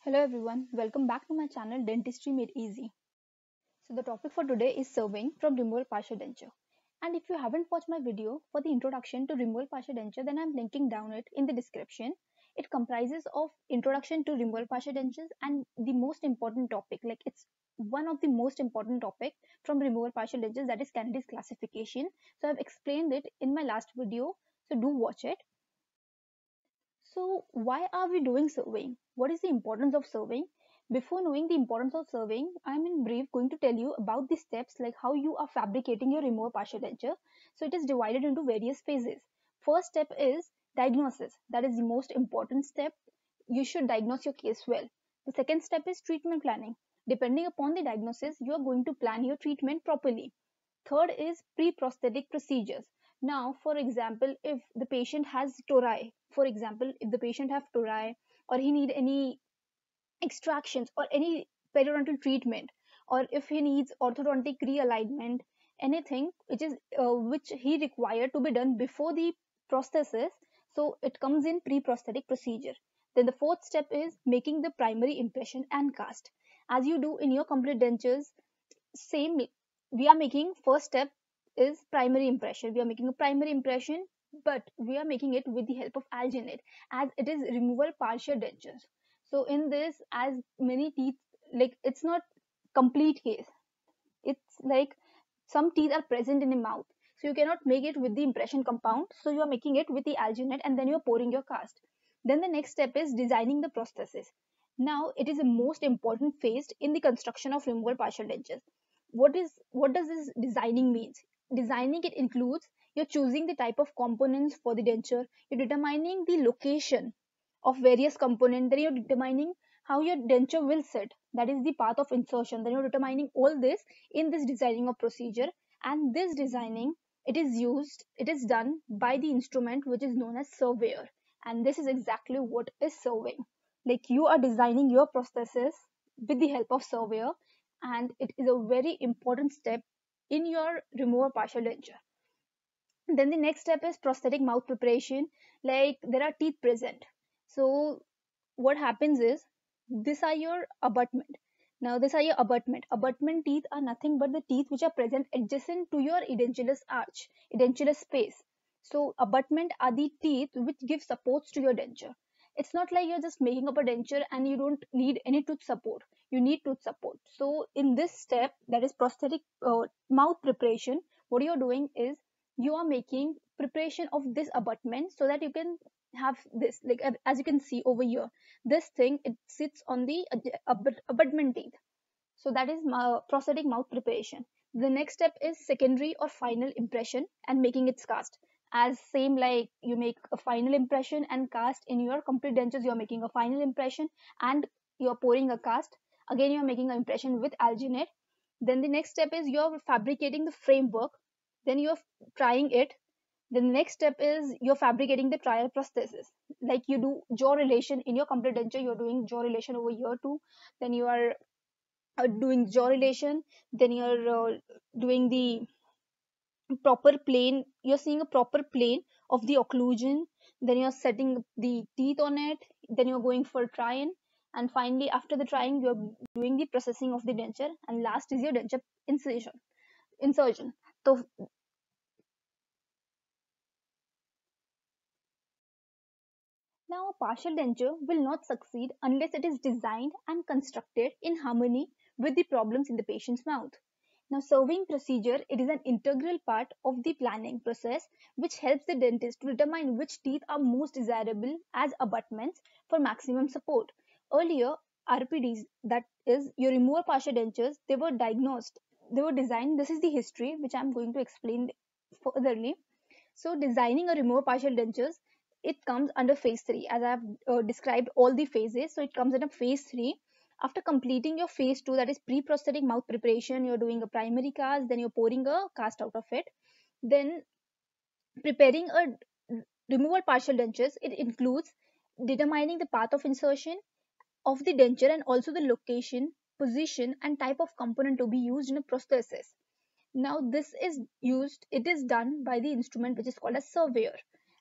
Hello everyone, welcome back to my channel Dentistry Made Easy. So the topic for today is surveying from removal partial denture. And if you haven't watched my video for the introduction to removal partial denture, then I'm linking down it in the description. It comprises of introduction to removal partial dentures and the most important topic, like it's one of the most important topic from removal partial dentures, that is Kennedy's classification. So I've explained it in my last video, so do watch it. So why are we doing surveying? What is the importance of surveying? Before knowing the importance of surveying, I'm in brief going to tell you about the steps, like how you are fabricating your removal partial denture. So it is divided into various phases. First step is diagnosis. That is the most important step. You should diagnose your case well. The second step is treatment planning. Depending upon the diagnosis, you are going to plan your treatment properly. Third is pre-prosthetic procedures. Now, for example, if the patient has tori, for example, if the patient have tori or he need any extractions or any periodontal treatment, or if he needs orthodontic realignment, anything which he required to be done before the prosthesis, so it comes in pre-prosthetic procedure. Then the fourth step is making the primary impression and cast. As you do in your complete dentures, same we are making first step is primary impression. We are making a primary impression, but we are making it with the help of alginate, as it is removal partial dentures. So in this, as many teeth, like it's not complete case, it's like some teeth are present in the mouth, so you cannot make it with the impression compound, so you are making it with the alginate and then you're pouring your cast. Then the next step is designing the prosthesis. Now it is the most important phase in the construction of removal partial dentures. What does this designing means? Designing, it includes you're choosing the type of components for the denture, you're determining the location of various components, then you're determining how your denture will sit, that is the path of insertion, then you're determining all this in this designing of procedure. And this designing, it is done by the instrument which is known as surveyor. And this is exactly what is surveying. Like you are designing your prosthesis with the help of surveyor, and it is a very important step in your removal partial denture. Then the next step is prosthetic mouth preparation. Like there are teeth present, so what happens is, these are your abutment. Now these are your abutment teeth are nothing but the teeth which are present adjacent to your edentulous arch, edentulous space. So abutment are the teeth which give supports to your denture. It's not like you're just making up a denture and you don't need any tooth support. You need tooth support. So in this step, that is prosthetic mouth preparation, what you're doing is you are making preparation of this abutment so that you can have this, like as you can see over here, this thing, it sits on the abutment teeth. So that is prosthetic mouth preparation. The next step is secondary or final impression and making its cast. As same like you make a final impression and cast in your complete dentures, you're making a final impression and you're pouring a cast. Again, you're making an impression with alginate. Then the next step is you're fabricating the framework. Then you're trying it. The next step is you're fabricating the trial prosthesis. Like you do jaw relation in your complete denture, you're doing jaw relation over here too. Then you are doing jaw relation. Then you're doing the proper plane. You're seeing a proper plane of the occlusion. Then you're setting the teeth on it. Then you're going for try-in. And finally, after the trying, you're doing the processing of the denture. And last is your denture incision. Insertion. So now, a partial denture will not succeed unless it is designed and constructed in harmony with the problems in the patient's mouth. Now, surveying procedure, it is an integral part of the planning process which helps the dentist to determine which teeth are most desirable as abutments for maximum support. Earlier, RPDs, that is your removal partial dentures, they were diagnosed, they were designed. This is the history which I'm going to explain furtherly. So designing a removal partial dentures, it comes under phase 3, as I have described all the phases. So it comes under phase 3. After completing your phase 2, that is pre-prosthetic mouth preparation, you're doing a primary cast, then you're pouring a cast out of it. Then preparing a removal partial dentures, it includes determining the path of insertion of the denture and also the location, position, and type of component to be used in a prosthesis. Now this is used, it is done by the instrument which is called a surveyor.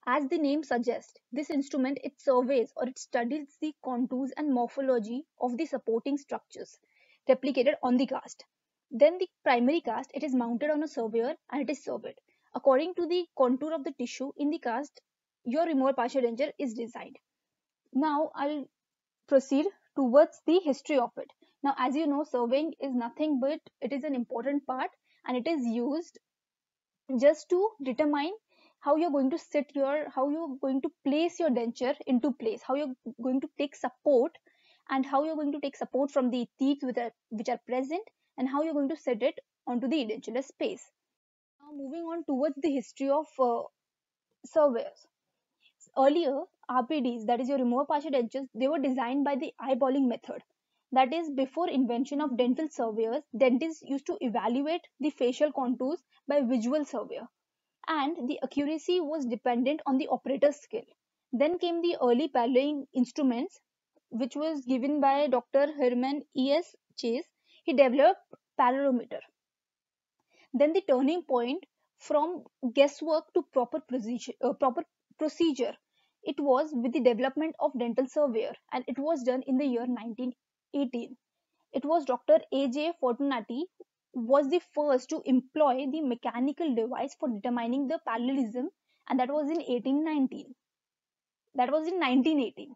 As the name suggests, this instrument it surveys or it studies the contours and morphology of the supporting structures replicated on the cast. Then the primary cast it is mounted on a surveyor and it is surveyed. According to the contour of the tissue in the cast, your removal partial denture is designed. Now I'll proceed towards the history of it. Now, as you know, surveying is nothing but it is an important part and it is used just to determine how you're going to how you're going to place your denture into place, how you're going to take support and how you're going to take support from the teeth which are present and how you're going to set it onto the edentulous space. Now, moving on towards the history of surveyors. Earlier, RPDs, that is your removal partial dentures, they were designed by the eyeballing method. That is, before invention of dental surveyors, dentists used to evaluate the facial contours by visual surveyor, and the accuracy was dependent on the operator's skill. Then came the early paralleling instruments, which was given by Dr. Herman E.S. Chase. He developed parallelometer. Then the turning point from guesswork to proper procedure, it was with the development of dental surveyor, and it was done in the year 1918. It was Dr. A.J. Fortunati was the first to employ the mechanical device for determining the parallelism, and that was in 1819. That was in 1918.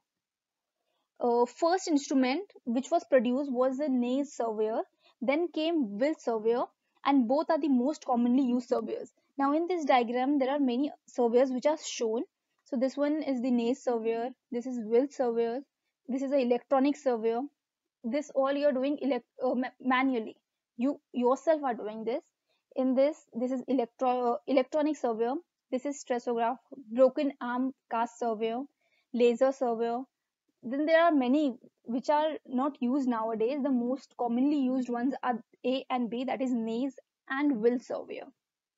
First instrument which was produced was the Naze surveyor, then came Will surveyor, and both are the most commonly used surveyors. Now in this diagram there are many surveyors which are shown. So this one is the Naze surveyor, this is Will surveyor, this is the electronic surveyor. This all you're doing manually. You yourself are doing this. In this is electronic surveyor, this is stressograph, broken arm cast surveyor, laser surveyor. Then there are many which are not used nowadays. The most commonly used ones are A and B, that is Naze and Will surveyor.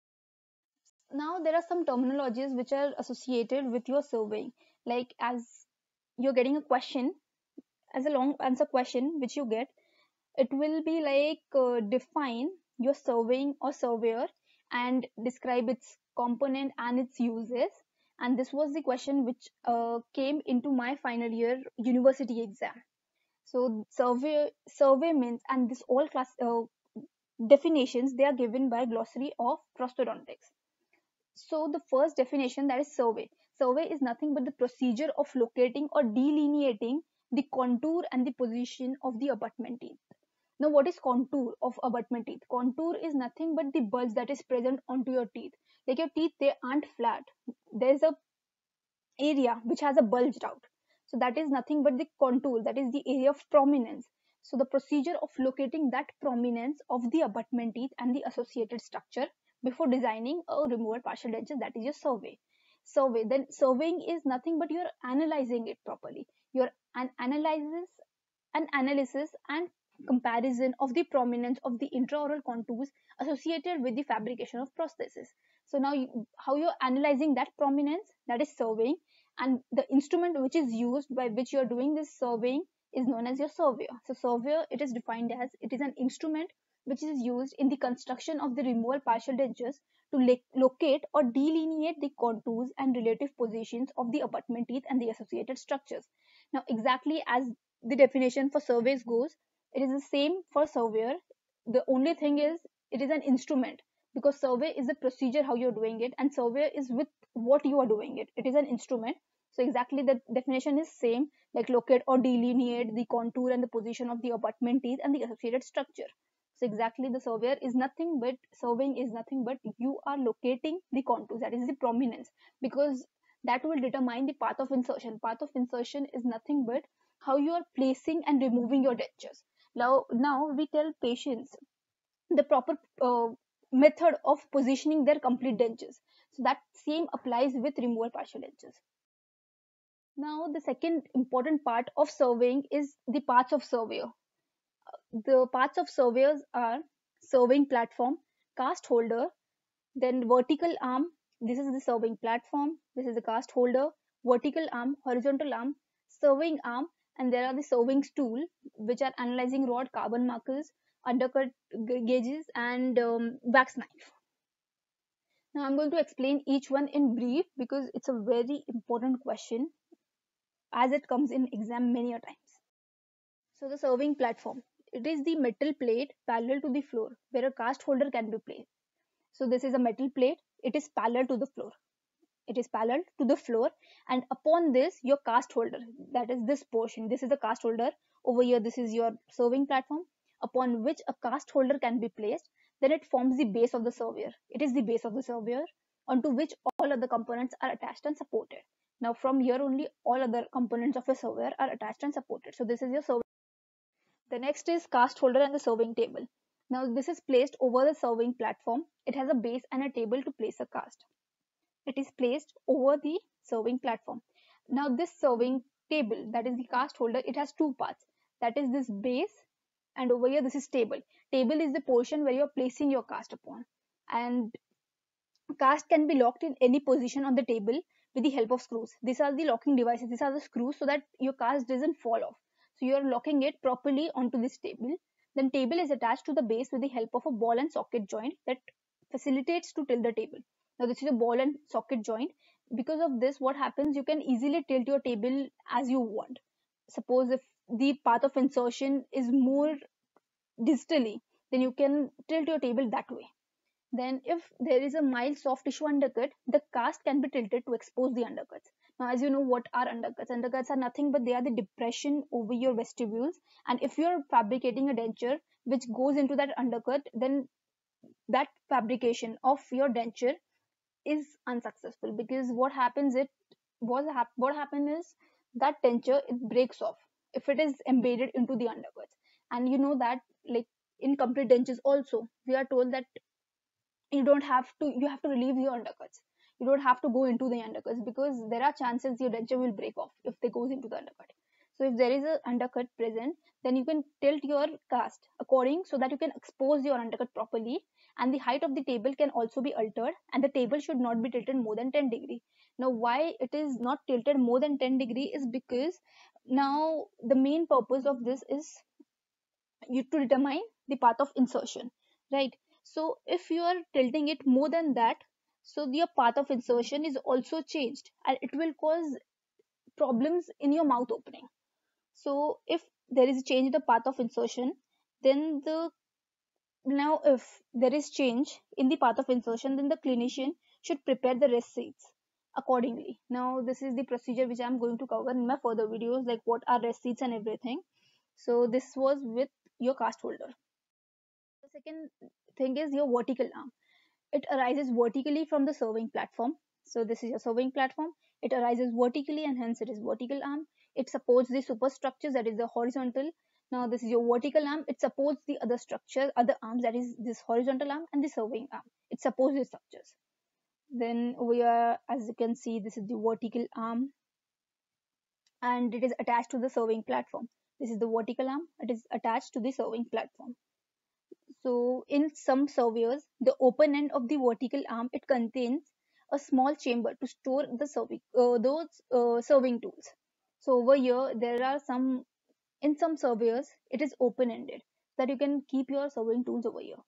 Now there are some terminologies which are associated with your surveying. Like as you're getting a question, as a long answer question which you get, it will be like define your surveying or surveyor and describe its component and its uses. And this was the question which came into my final year university exam. So survey means, and this all class definitions they are given by glossary of prosthodontics. So the first definition, that is survey. Survey is nothing but the procedure of locating or delineating the contour and the position of the abutment teeth. Now, what is contour of abutment teeth? Contour is nothing but the bulge that is present onto your teeth. Like your teeth, they aren't flat. There's a area which has a bulged out. So that is nothing but the contour, that is the area of prominence. So the procedure of locating that prominence of the abutment teeth and the associated structure before designing a removal partial denture, that is your survey. Survey, then surveying is nothing but you're analyzing it properly. Your analysis and comparison of the prominence of the intraoral contours associated with the fabrication of prosthesis. So now how you're analyzing that prominence, that is surveying, and the instrument which is used by which you're doing this surveying is known as your surveyor. So surveyor, it is defined as it is an instrument which is used in the construction of the removal partial dentures to locate or delineate the contours and relative positions of the abutment teeth and the associated structures. Now exactly as the definition for surveys goes, it is the same for surveyor. The only thing is it is an instrument, because survey is the procedure how you're doing it and surveyor is with what you are doing it. It is an instrument. So exactly the definition is same, like locate or delineate the contour and the position of the abutment teeth and the associated structure. So exactly the surveyor is nothing but surveying is nothing but you are locating the contours, that is the prominence, because that will determine the path of insertion. Path of insertion is nothing but how you are placing and removing your dentures. Now we tell patients the proper method of positioning their complete dentures. So that same applies with removal partial dentures. Now the second important part of surveying is the parts of surveyor. The parts of surveyors are surveying platform, cast holder, then vertical arm. This is the surveying platform. This is the cast holder, vertical arm, horizontal arm, surveying arm, and there are the surveying stool, which are analyzing rod, carbon markers, undercut gauges, and wax knife. Now I'm going to explain each one in brief because it's a very important question as it comes in exam many a times. So the serving platform. It is the metal plate parallel to the floor where a cast holder can be placed. So this is a metal plate. It is parallel to the floor. It is parallel to the floor, and upon this your cast holder, that is this portion, this is the cast holder. Over here this is your serving platform upon which a cast holder can be placed. Then it forms the base of the server. It is the base of the server onto which all other components are attached and supported. Now from here only all other components of a server are attached and supported. So this is your server. The next is cast holder and the serving table. Now this is placed over the serving platform. It has a base and a table to place a cast. It is placed over the serving platform. Now this serving table, that is the cast holder, it has two parts. That is this base, and over here this is table. Table is the portion where you are placing your cast upon, and cast can be locked in any position on the table with the help of screws. These are the locking devices. These are the screws so that your cast doesn't fall off. So you are locking it properly onto this table. Then table is attached to the base with the help of a ball and socket joint that facilitates to tilt the table. Now this is a ball and socket joint. Because of this, what happens, you can easily tilt your table as you want. Suppose if the path of insertion is more distally, then you can tilt your table that way. Then if there is a mild soft tissue undercut, the cast can be tilted to expose the undercuts. Now as you know, what are undercuts? Undercuts are nothing but they are the depression over your vestibules, and if you're fabricating a denture which goes into that undercut, then that fabrication of your denture is unsuccessful, because what happens is that denture, it breaks off if it is embedded into the undercuts. And you know that, like, in complete dentures also we are told that you have to relieve your undercuts. You don't have to go into the undercuts because there are chances your denture will break off if they goes into the undercut. So if there is an undercut present, then you can tilt your cast according so that you can expose your undercut properly, and the height of the table can also be altered, and the table should not be tilted more than 10 degree. Now why it is not tilted more than 10 degree is because now the main purpose of this is you to determine the path of insertion, right? So if you are tilting it more than that, so your path of insertion is also changed and it will cause problems in your mouth opening. So if there is a change in the path of insertion, then the now if there is change in the path of insertion, then the clinician should prepare the rest seats accordingly. Now this is the procedure which I'm going to cover in my further videos, like what are rest seats and everything. So this was with your cast holder. The second thing is your vertical arm. It arises vertically from the serving platform. So this is your serving platform. It arises vertically and hence it is vertical arm. It supports the superstructures, that is the horizontal. Now this is your vertical arm. It supports the other structure, other arms, that is this horizontal arm and the serving arm. It supports the structures. Then we are, as you can see, this is the vertical arm and it is attached to the serving platform. This is the vertical arm. It is attached to the serving platform. So in some surveyors, the open end of the vertical arm, it contains a small chamber to store the serving tools. So over here, there are in some surveyors, it is open ended that you can keep your serving tools over here.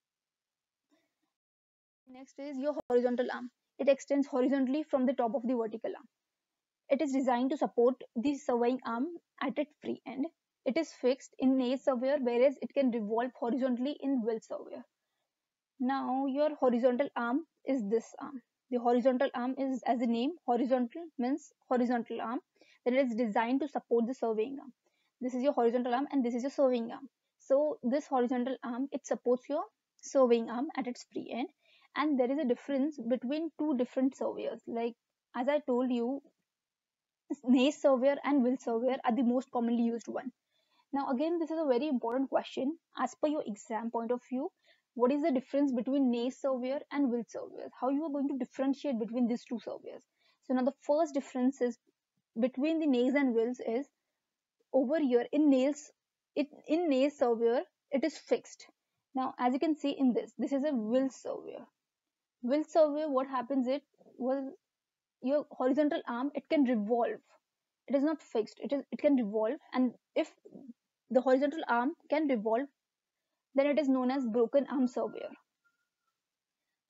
Next is your horizontal arm. It extends horizontally from the top of the vertical arm. It is designed to support the surveying arm at its free end. It is fixed in nail surveyor, whereas it can revolve horizontally in wheel surveyor. Now your horizontal arm is this arm. The horizontal arm is, as the name, horizontal means horizontal arm, that is designed to support the surveying arm. This is your horizontal arm and this is your surveying arm. So this horizontal arm, it supports your surveying arm at its free end, and there is a difference between two different surveyors. Like as I told you, nail surveyor and wheel surveyor are the most commonly used one. Now again, this is a very important question as per your exam point of view. What is the difference between nail surveyor and wheel surveyor? How you are going to differentiate between these two surveyors? So now the first difference is between the nails and wheels is over here in nails. In nail surveyor it is fixed. Now as you can see in this is a wheel surveyor. Wheel surveyor, what happens, it was your horizontal arm, it can revolve. It is not fixed. It can revolve, and if the horizontal arm can revolve, then it is known as broken arm surveyor.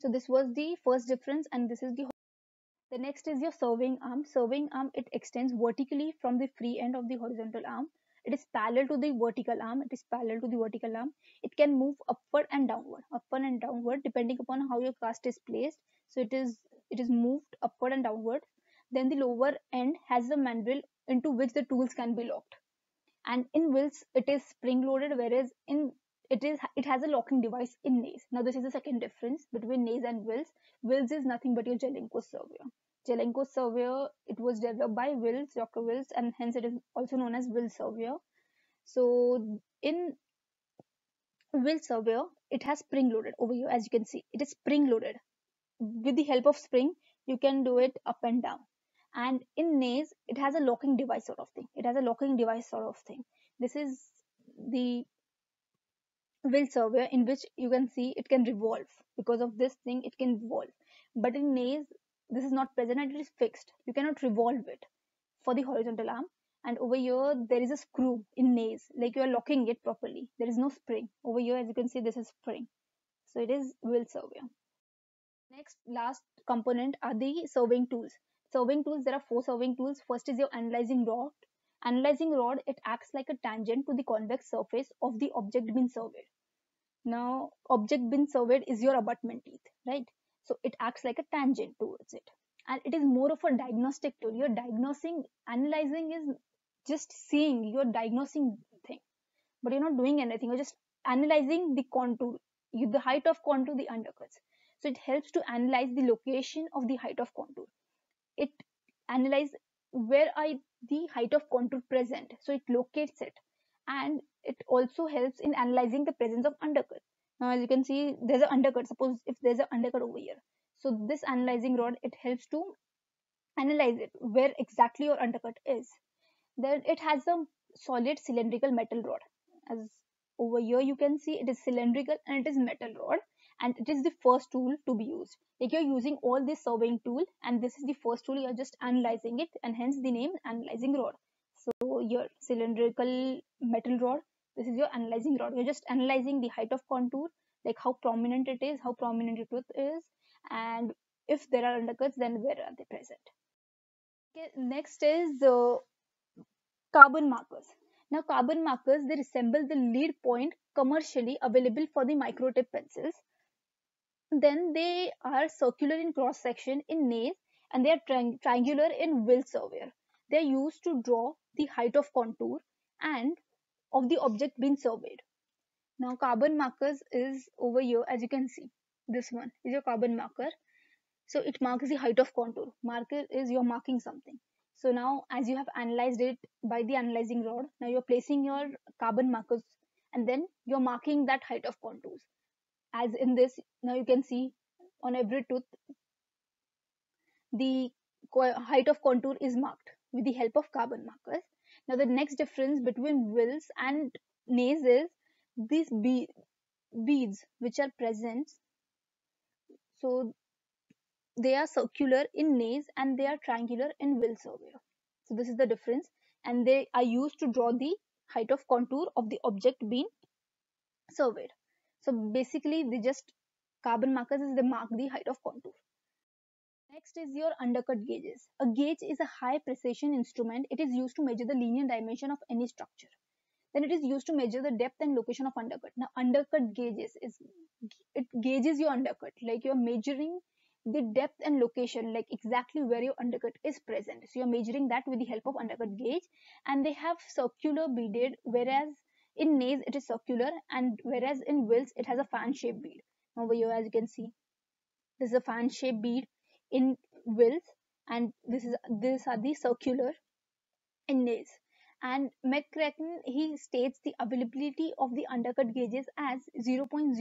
So this was the first difference, and this is the next is your serving arm. Serving arm, it extends vertically from the free end of the horizontal arm. It is parallel to the vertical arm. It is parallel to the vertical arm. It can move upward and downward depending upon how your cast is placed. So it is moved upward and downward. Then the lower end has a mandrel into which the tools can be locked. And in wheels it is spring loaded, whereas in it has a locking device in nails. Now this is the second difference between nails and wheels. Wheels is nothing but your Jelenko Surveyor. Jelenko Surveyor, it was developed by Wills, Dr. Wills, and hence it is also known as Wills Surveyor. So in Wills Surveyor, it has spring loaded over here. As you can see, it is spring loaded. With the help of spring, you can do it up and down. And in nails, it has a locking device sort of thing. This is the Will Surveyor, in which you can see it can revolve. Because of this thing, it can revolve. But in nails, this is not present and it is fixed. You cannot revolve it for the horizontal arm. And over here, there is a screw in nails, like you are locking it properly. There is no spring. Over here, as you can see, this is spring. So it is Will Surveyor. Next, last component are the serving tools. Serving tools, there are 4 serving tools. First is your analyzing rod. Analyzing rod, it acts like a tangent to the convex surface of the object being surveyed. Now, object being surveyed is your abutment teeth, right? So it acts like a tangent towards it. And it is more of a diagnostic tool. You're diagnosing, analyzing is just seeing, you're diagnosing thing. But you're not doing anything. You're just analyzing the contour, the height of contour, the undercuts. So it helps to analyze the location of the height of contour. It analyzes where are the height of contour present. So it locates it. And it also helps in analyzing the presence of undercut. Now, as you can see, there's an undercut. Suppose if there's an undercut over here. So this analyzing rod, it helps to analyze it, where exactly your undercut is. Then it has a solid cylindrical metal rod. As over here you can see, it is cylindrical and it is metal rod, and it is the first tool to be used. Like you're using all this surveying tool, and this is the first tool, you're just analyzing it, and hence the name analyzing rod. So your cylindrical metal rod, this is your analyzing rod. You're just analyzing the height of contour, like how prominent it is, how prominent your tooth is, and if there are undercuts, then where are they present. Okay, next is carbon markers. Now, carbon markers, they resemble the lead point commercially available for the microtip pencils. Then they are circular in cross section in nails, and they are triangular in Will Surveyor. They are used to draw the height of contour and of the object being surveyed. Now, carbon markers is over here, as you can see. This one is your carbon marker. So it marks the height of contour. Marker is you're marking something. So now, as you have analyzed it by the analyzing rod, now you're placing your carbon markers, and then you're marking that height of contours. As in this, now you can see on every tooth, the height of contour is marked with the help of carbon markers. Now the next difference between Wills and nails is these beads which are present. So they are circular in nails and they are triangular in Will Surveyor. So this is the difference, and they are used to draw the height of contour of the object being surveyed. So basically, they just carbon markers is they mark the height of contour. Next is your undercut gauges. A gauge is a high precision instrument. It is used to measure the linear dimension of any structure. Then it is used to measure the depth and location of undercut. Now undercut gauges is, it gauges your undercut, like you're measuring the depth and location, like exactly where your undercut is present. So you're measuring that with the help of undercut gauge, and they have circular beaded, whereas in nails it is circular, and whereas in Wills it has a fan shaped bead. Over here, as you can see, this is a fan shaped bead in Wills, and these are the circular in nails. And McCracken, he states the availability of the undercut gauges as 0.010,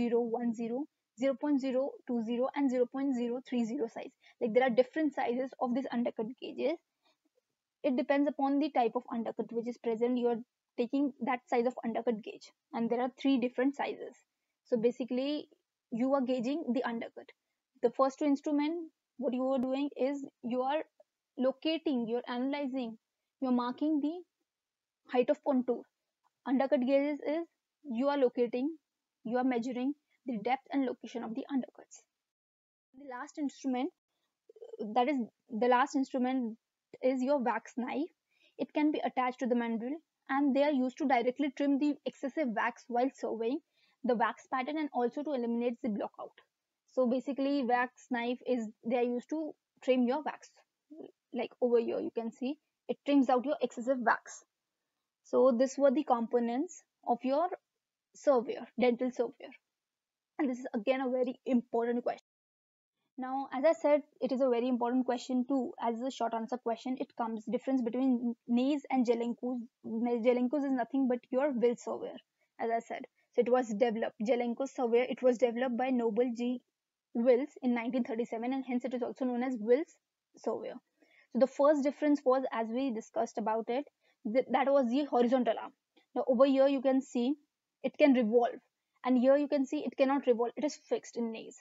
0.020, and 0.030 size. Like there are different sizes of these undercut gauges. It depends upon the type of undercut which is present. You are taking that size of undercut gauge, and there are 3 different sizes. So basically, you are gauging the undercut. The first 2 instrument, what you are doing is you are locating, you're analyzing, you're marking the height of contour. Undercut gauges is you are locating, you are measuring the depth and location of the undercuts. The last instrument, that is the last instrument, is your wax knife. It can be attached to the mandrel, and they are used to directly trim the excessive wax while surveying the wax pattern and also to eliminate the blockout. So basically, wax knife is they are used to trim your wax. Like over here, you can see it trims out your excessive wax. So this were the components of your surveyor, dental surveyor, and this is again a very important question. Now, as I said, it is a very important question too. As a short answer question, it comes difference between Naze and Jelenko's. Jelenko's is nothing but your will surveyor, as I said. So it was developed. Jelenko's surveyor, it was developed by Noble G. Wills in 1937, and hence it is also known as Wills surveyor. So the first difference was, as we discussed about it, that was the horizontal arm. Now over here you can see it can revolve, and here you can see it cannot revolve. It is fixed in Naze.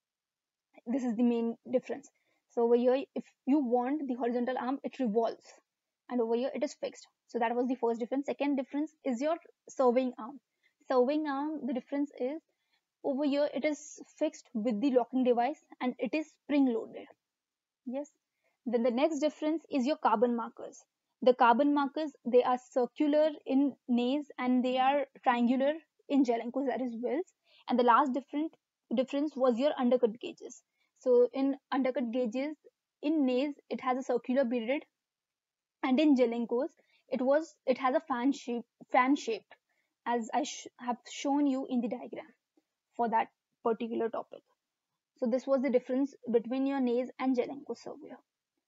This is the main difference. So over here, if you want the horizontal arm, it revolves, and over here it is fixed. So that was the first difference. Second difference is your surveying arm. Surveying arm, the difference is over here it is fixed with the locking device and it is spring loaded. Yes. Then the next difference is your carbon markers. The carbon markers, they are circular in Naze and they are triangular in Jelenko's, that is Wills. And the last difference was your undercut gauges. So in undercut gauges, in Naze it has a circular beaded, and in Jelenko's it has a fan shaped, as I have shown you in the diagram for that particular topic. So this was the difference between your Naze and Jelenko surveyor.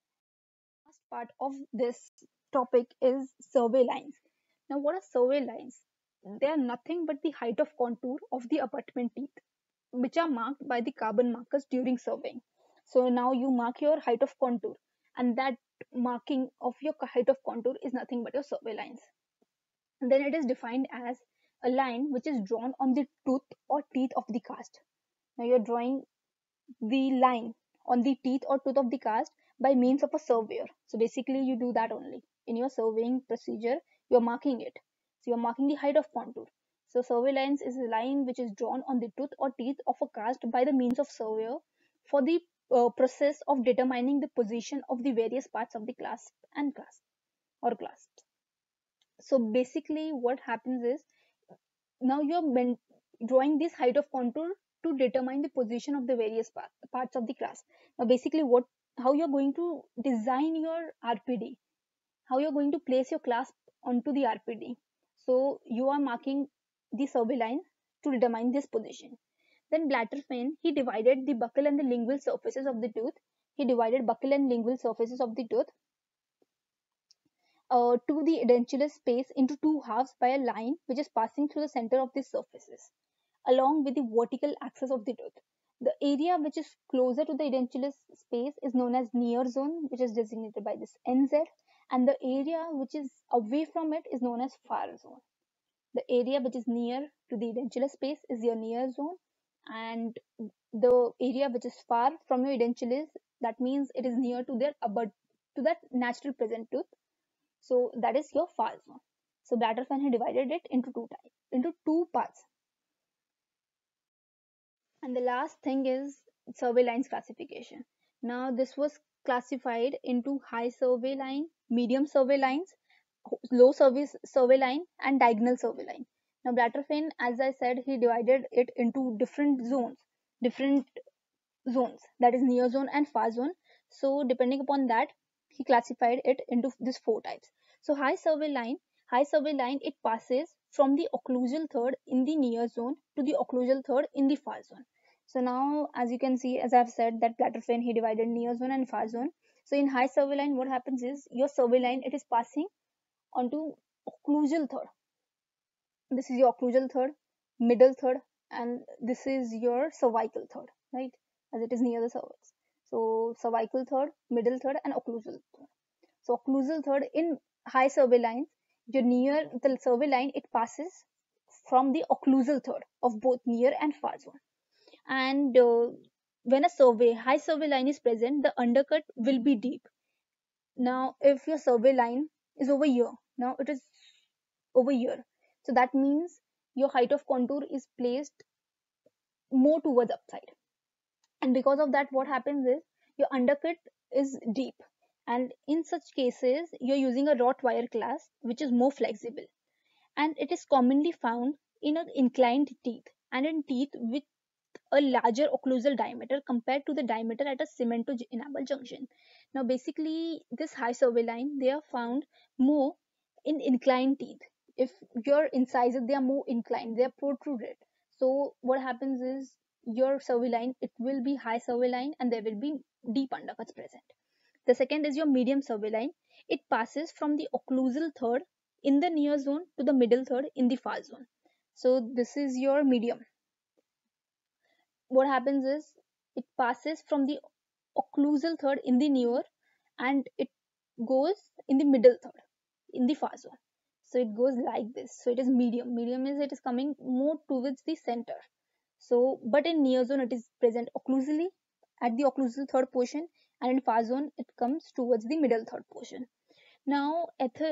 Last part of this topic is survey lines. Now, what are survey lines? They are nothing but the height of contour of the abutment teeth, which are marked by the carbon markers during surveying. So now you mark your height of contour, and that marking of your height of contour is nothing but your survey lines. And then it is defined as a line which is drawn on the tooth or teeth of the cast. Now you're drawing the line on the teeth or tooth of the cast by means of a surveyor. So basically you do that only. In your surveying procedure, you're marking it. So you're marking the height of contour. So survey lines is a line which is drawn on the tooth or teeth of a cast by the means of surveyor for the process of determining the position of the various parts of the clasp and clasp or clasps. So basically what happens is, now you're drawing this height of contour to determine the position of the various parts of the class. Now basically how you're going to design your RPD, how you're going to place your clasp onto the RPD. So you are marking the survey line to determine this position. Then Blatterfein, he divided the buccal and the lingual surfaces of the tooth. He divided buccal and lingual surfaces of the tooth to the edentulous space into two halves by a line which is passing through the center of these surfaces, along with the vertical axis of the tooth. The area which is closer to the edentulous space is known as near zone, which is designated by this NZ, and the area which is away from it is known as far zone. The area which is near to the edentulous space is your near zone, and the area which is far from your edentulous, that means it is near to their to that natural present tooth. So that is your far zone. So Blatterfein had divided it into two parts. And the last thing is survey lines classification. Now this was classified into high survey line, medium survey lines, low survey line, and diagonal survey line. Now Blatterfein, as I said, he divided it into different zones, that is near zone and far zone. So depending upon that, he classified it into these four types. So high survey line, it passes from the occlusal third in the near zone to the occlusal third in the far zone. So now, as you can see, as I've said, that Blatterfein, he divided near zone and far zone. So in high survey line, what happens is your survey line, it is passing onto occlusal third. This is your occlusal third, middle third, and this is your cervical third, right? As it is near the cervix. So cervical third, middle third, and occlusal third. So occlusal third in high survey lines, you're near the survey line, it passes from the occlusal third of both near and far zone. And when a high survey line is present, the undercut will be deep. Now, if your survey line is over here, now it is over here. So that means your height of contour is placed more towards upside. And because of that, what happens is your undercut is deep, and in such cases you're using a wrought wire clasp which is more flexible, and it is commonly found in an inclined teeth and in teeth with a larger occlusal diameter compared to the diameter at a cement to enamel junction. Now, basically, this high cervicline they are found more in inclined teeth. If your incisors they are more inclined, they are protruded. So, what happens is your cervicline it will be high cervicline and there will be deep undercuts present. The second is your medium cervicline. It passes from the occlusal third in the near zone to the middle third in the far zone. So, this is your medium. What happens is it passes from the occlusal third in the near and it goes in the middle third in the far zone. So it goes like this. So it is medium. Medium is it is coming more towards the center. So, but in near zone it is present occlusally at the occlusal third portion, and in far zone it comes towards the middle third portion. Now,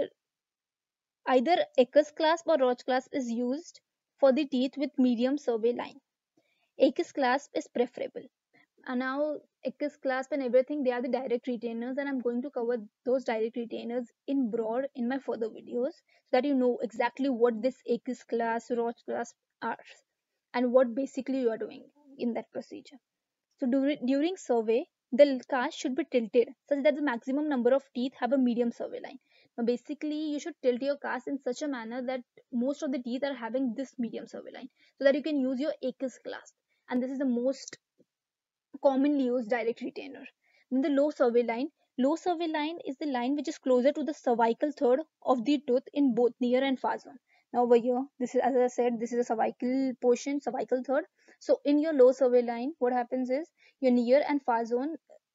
either Eckers clasp or Roche clasp is used for the teeth with medium cervicline. Eckers clasp is preferable. And now Eckers clasp and everything, they are the direct retainers, and I'm going to cover those direct retainers in broad in my further videos so that you know exactly what this Eckers clasp, Roche clasp are and what basically you are doing in that procedure. So during survey, the cast should be tilted such that the maximum number of teeth have a medium survey line. Now basically you should tilt your cast in such a manner that most of the teeth are having this medium survey line so that you can use your Eckers clasp. And this is the most commonly used direct retainer. Then the low survey line is the line which is closer to the cervical third of the tooth in both near and far zone. Now over here, this is as I said, this is a cervical portion, cervical third. So in your low survey line, what happens is your near and far zone,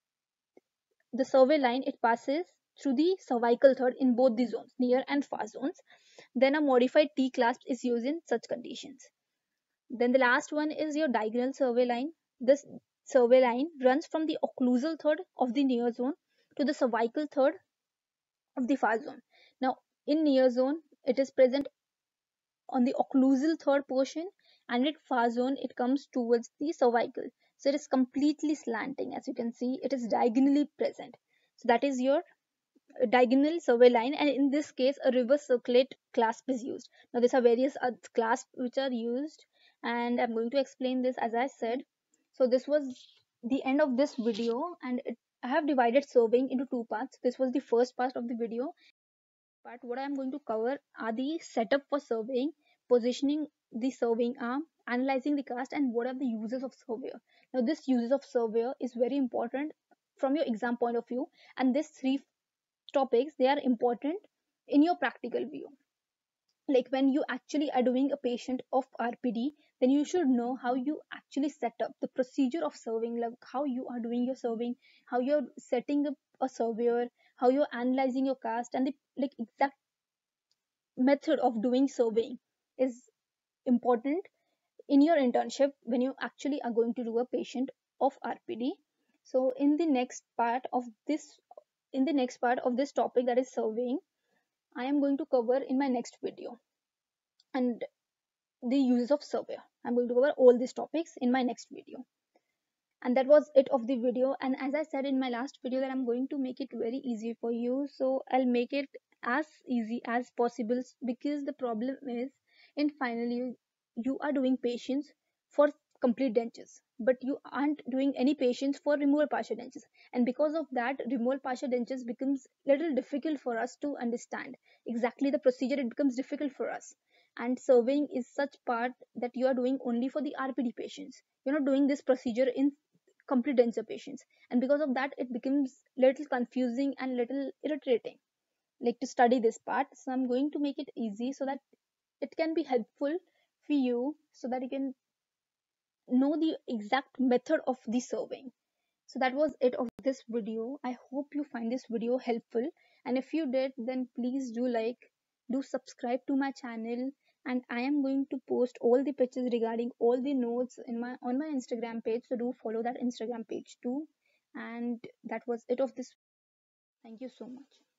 the survey line it passes through the cervical third in both the zones, near and far zones. Then a modified T clasp is used in such conditions. Then the last one is your diagonal survey line. This survey line runs from the occlusal third of the near zone to the cervical third of the far zone. Now, in near zone, it is present on the occlusal third portion, and in far zone, it comes towards the cervical. So it is completely slanting. As you can see, it is diagonally present. So that is your diagonal survey line, and in this case a reverse circulate clasp is used. Now these are various clasps which are used, and I'm going to explain this as I said. So this was the end of this video, and I have divided surveying into two parts. This was the first part of the video. But what I'm going to cover are the setup for surveying, positioning the surveying arm, analyzing the cast, and what are the uses of surveyor. Now this uses of surveyor is very important from your exam point of view, and these three topics they are important in your practical view. Like when you actually are doing a patient of RPD, then you should know how you actually set up the procedure of serving, like how you are doing your serving, how you're setting up a surveyor, how you're analyzing your cast, and the like exact method of doing surveying is important in your internship when you actually are going to do a patient of RPD. So in the next part of this topic, that is surveying, I am going to cover in my next video, and the uses of surveyor. I'm going to cover all these topics in my next video. And that was it of the video. And as I said in my last video that I'm going to make it very easy for you. So I'll make it as easy as possible, because the problem is in finally you are doing patients for complete dentures, but you aren't doing any patients for removal partial dentures, and because of that removal partial dentures becomes little difficult for us to understand exactly the procedure. It becomes difficult for us, and surveying is such part that you are doing only for the RPD patients. You're not doing this procedure in complete denture patients, and because of that it becomes little confusing and little irritating like to study this part. So I'm going to make it easy so that it can be helpful for you, so that you can know the exact method of the surveying. So that was it of this video. I hope you find this video helpful, and if you did, then please do subscribe to my channel, and I am going to post all the pictures regarding all the notes in my on my Instagram page, so do follow that Instagram page too. And that was it of this. Thank you so much.